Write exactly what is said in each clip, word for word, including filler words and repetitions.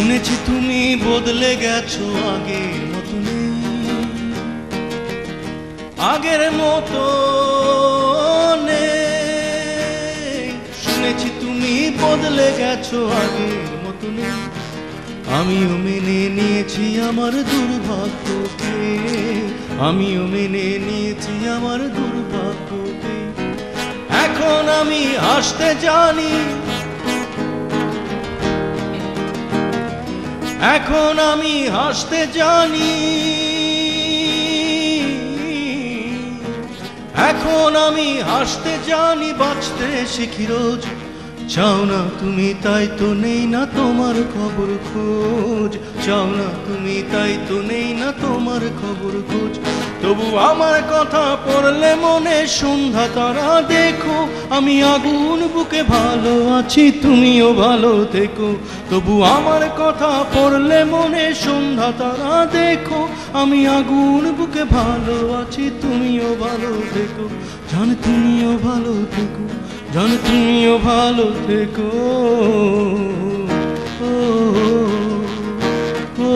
শুনেছি তুমি বদলে গেছো আগের মতো নেই, আগের মতো নেই। শুনেছি তুমি বদলে গেছো আগের মতো নেই। আমিও মেনে নিয়েছি আমার দুর্ভাগ্যকে, আমিও মেনে নিয়েছি আমার দুর্ভাগ্যকে। এখন আমি হাসতে জানি, এখন আমি হাসতে জানি, এখন আমি হাসতে জানি, বাঁচতে শিখি রোজ। চাও না তুমি তাই তো নেই না তোমার খবর খোঁজ, চাও না তুমি তাই তো নেই না তোমার খবর খোঁজ। তবু আমার কথা পড়লে মনে সন্ধ্যা তারা দেখো, আমি আগুন বুকে ভালো আছি তুমিও ভালো থেকো। তবু আমার কথা পড়লে মনে সন্ধ্যা তারা দেখো, আমি আগুন বুকে ভালো আছি তুমিও ভালো থেকো। জান তুমিও ভালো থেকো, জান তুমিও ভালো থেকো। ও ও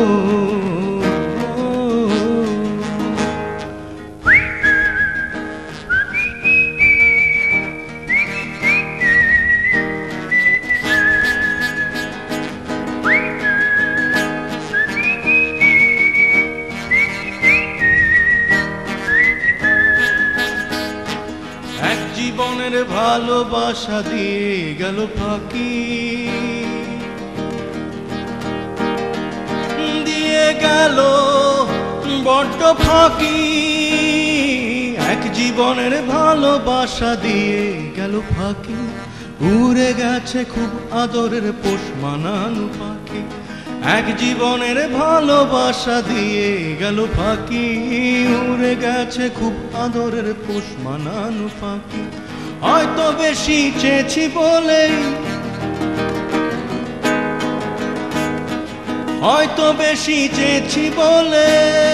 জীবনের ভালোবাসা দিয়ে গেল ফাঁকি, দিয়ে গেল বড্ড ফাঁকি। এক জীবনের ভালোবাসা দিয়ে গেল ফাঁকি, উড়ে গেছে খুব আদরের পোষ মানানো পাখি। এক জীবনের ভালোবাসা দিয়ে গেল ফাঁকি, উড়ে গেছে খুব আদরের পোষ মানানো পাখি। হয়তো বেশি চেয়েছি বলে, হয়তো বেশি চেয়েছি বলে,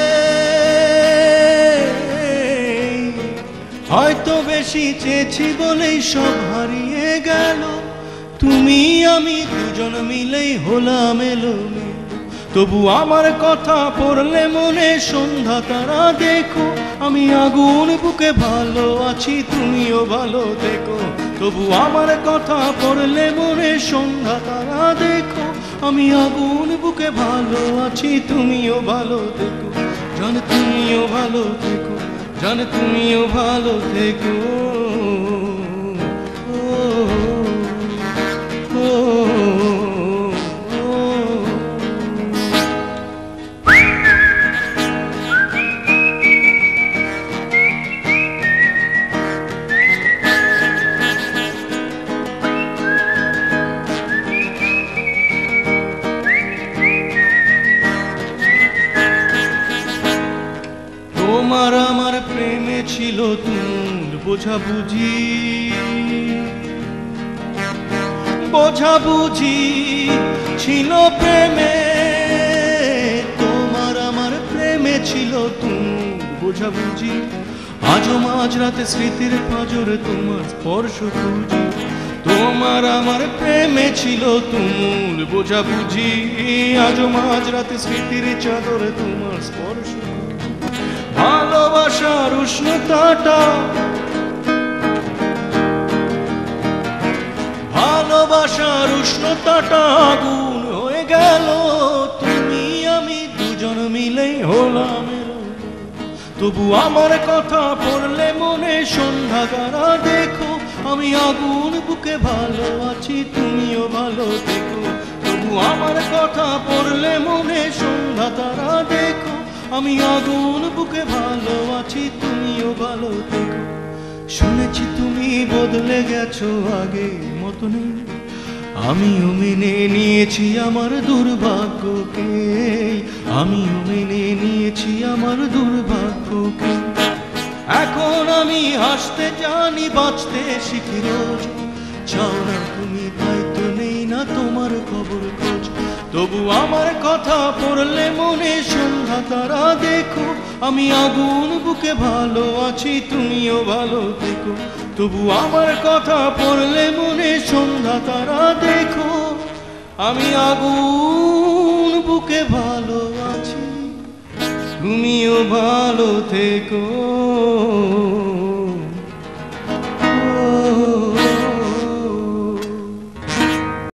হয়তো বেশি চেয়েছি বলেই সব হারিয়ে গেল। তুমি আমি দুজন মিলেই হলাম এলোমেলো। তবু আমার কথা পড়লে মনে সন্ধ্যা তারা দেখো, আমি আগুন বুকে ভালো আছি তুমিও ভালো থেকো। তবু আমার কথা পড়লে মনে সন্ধ্যা তারা দেখো, আমি আগুন বুকে ভালো আছি তুমিও ভালো থেকো। জান তুমিও ভালো থেকো, জান তুমিও ভালো থেকো। তোমার আমার প্রেমে ছিল তুমুল বোঝাবুঝি, বোঝাবুঝি ছিল প্রেমে। তোমার আমার প্রেমে ছিল তুমুল বোঝাবুঝি, আজও মাঝরাতে স্মৃতির পাঁজরে তোমার স্পর্শ খুঁজি। তোমার আমার প্রেমে ছিল তুমুল বোঝাবুঝি, আজও মাঝরাতে স্মৃতির চাদরে তোমার স্পর্শ। ভালোবাসার উষ্ণতাটা, ভালোবাসার উষ্ণতাটা আগুন হয়ে গেল। তুমি আমি দুজন মিলেই হলাম এলোমেলো। তবু আমার কথা পড়লে মনে সন্ধ্যা তারা দেখো, আমি আগুন বুকে ভালো আছি তুমিও ভালো থেকো। তবু আমার কথা পড়লে মনে সন্ধ্যা তারা দেখো, আমি আগুন বুকে ভালো আছি তুমিও ভালো থেকো। শুনেছি তুমি বদলে গেছো আগের মতো নেই, আমিও মেনে নিয়েছি আমার দুর্ভাগ্যকে, আমিও মেনে নিয়েছি আমার দুর্ভাগ্যকে। এখন আমি হাসতে জানি, বাঁচতে শিখি রোজ। চাও না তুমি তাই তো নেই না তোমার খবর খোঁজ। তবু আমার কথা পড়লে মনে সন্ধ্যা তারা দেখো, আমি আগুন বুকে ভালো আছি তুমিও ভালো থেকো। তবু আমার কথা পড়লে মনে সন্ধ্যা তারা দেখো, আমি আগুন ভালো আছি, তুমিও ভালো থেকো।